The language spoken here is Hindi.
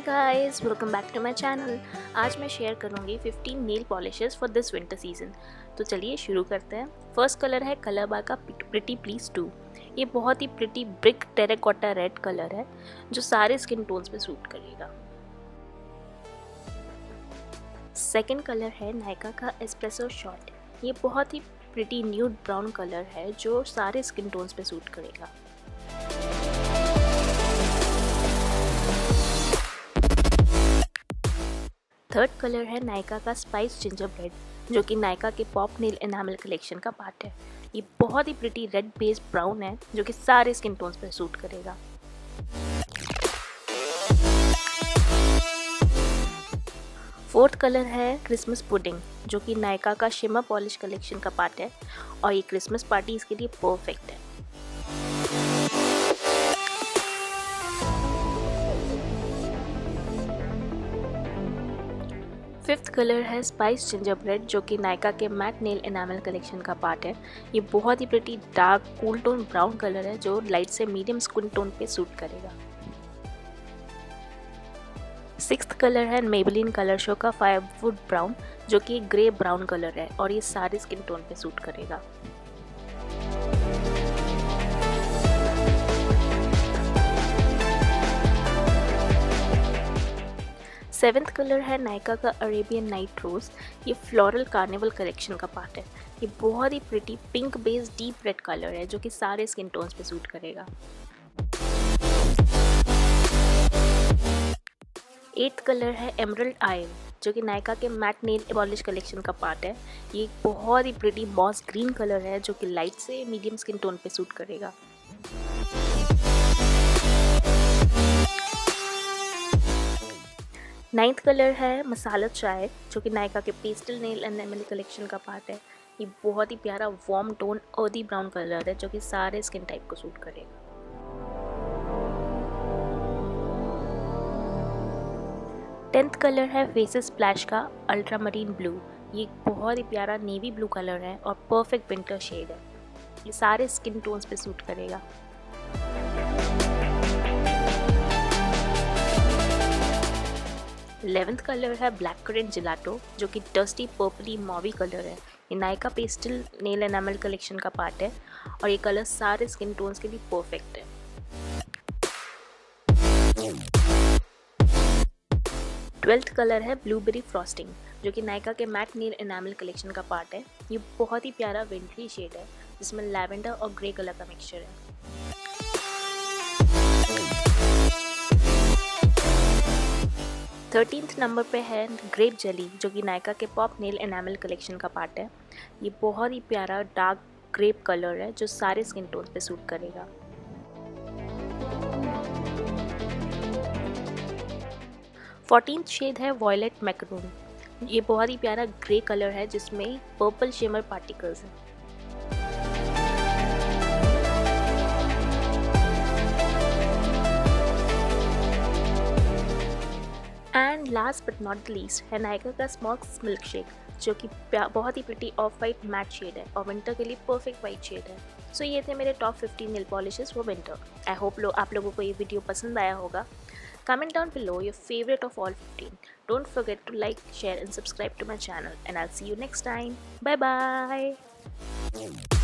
Guys, welcome back to my channel. आज मैं शेयर करूंगी 15 nail polishes for this winter season. तो चलिए शुरू करते हैं। फर्स्ट कलर है कलर बार का प्रिटी प्लीज 2। ये बहुत ही pretty brick terracotta red colour है जो सारे स्किन टोन्स पे सूट करेगा। सेकंड कलर है नायका का एस्प्रेसो शॉट। ये बहुत ही प्रिटी न्यूड ब्राउन कलर है जो सारे स्किन टोन्स पे सूट करेगा। थर्ड कलर है नायका का स्पाइस जिंजर ब्रेड जो कि नायका के पॉप नेल एनामल कलेक्शन का पार्ट है। ये बहुत ही प्रिटी रेड बेस्ड ब्राउन है जो कि सारे स्किन टोन्स पर सूट करेगा। फोर्थ कलर है क्रिसमस पुडिंग जो कि नायका का शिमर पॉलिश कलेक्शन का पार्ट है और ये क्रिसमस पार्टीज के लिए परफेक्ट है। फिफ्थ कलर है स्पाइस जिंजर ब्रेड जो कि नायका के मैट नेल एनामल कलेक्शन का पार्ट है। ये बहुत ही pretty dark cool tone brown colour है जो लाइट से मीडियम स्किन टोन पे सूट करेगा। सिक्स्थ कलर है मेबेलिन कलर शो का फायरवुड ब्राउन जो कि ग्रे ब्राउन कलर है और ये सारे स्किन टोन पे सूट करेगा। सेवेंथ कलर है नायका का अरेबियन नाइट रोज। ये फ्लोरल कार्निवल कलेक्शन का पार्ट है। ये बहुत ही pretty pink based deep red colour है जो कि सारे स्किन टोन्स पे सूट करेगा। एट्थ कलर है एमरल्ड आयल जो कि नायका के मैट नेल पॉलिश कलेक्शन का पार्ट है। ये बहुत ही प्रिटी मॉस ग्रीन कलर है जो कि लाइट से मीडियम स्किन टोन पे सूट करेगा। नाइन्थ कलर है मसाला चाय जो कि नायका के पेस्टल नेल एनामल कलेक्शन का पार्ट है। ये बहुत ही प्यारा warm tone earthy brown colour है जो कि सारे स्किन टाइप को सूट करेगा। टेंथ कलर है फेसेस स्प्लैश का अल्ट्रा मरीन ब्लू। ये बहुत ही प्यारा नेवी ब्लू कलर है और परफेक्ट विंटर शेड है। ये सारे स्किन टोन्स पे सूट करेगा। 11th कलर है ब्लैक करेंट जिलाटो जो कि डस्टी पर्पली मॉवी कलर है। ये Nykaa pastel nail enamel collection का पार्ट है और ये कलर सारे स्किन टोन्स के लिए परफेक्ट है। 12th कलर है ब्लूबेरी फ्रॉस्टिंग जो कि नायका के मैट नेल एनामल कलेक्शन का पार्ट है। ये बहुत ही प्यारा विंटरी शेड है जिसमें लैवेंडर और ग्रे कलर का मिक्सचर है। 13th नंबर पे है ग्रेप जेली जो कि नायका के पॉप नेल एनामल कलेक्शन का पार्ट है। ये बहुत ही प्यारा डार्क ग्रेप कलर है जो सारे स्किन टोन पे सूट करेगा। 14th शेड है वॉयलेट मैकरून। ये बहुत ही प्यारा ग्रे कलर है जिसमें पर्पल शिमर पार्टिकल्स हैं। And last but not the least है नायका का स्मॉक्स मिल्क शेक जो कि बहुत ही pretty off white matte shade है और विंटर के लिए परफेक्ट वाइट शेड है। सो ये थे मेरे top 15 nail polishes for winter. I hope आप लोगों को ये वीडियो पसंद आया होगा। Comment down below your favorite of all 15. Don't forget to like, share and subscribe to my channel and I'll see you next time. Bye bye.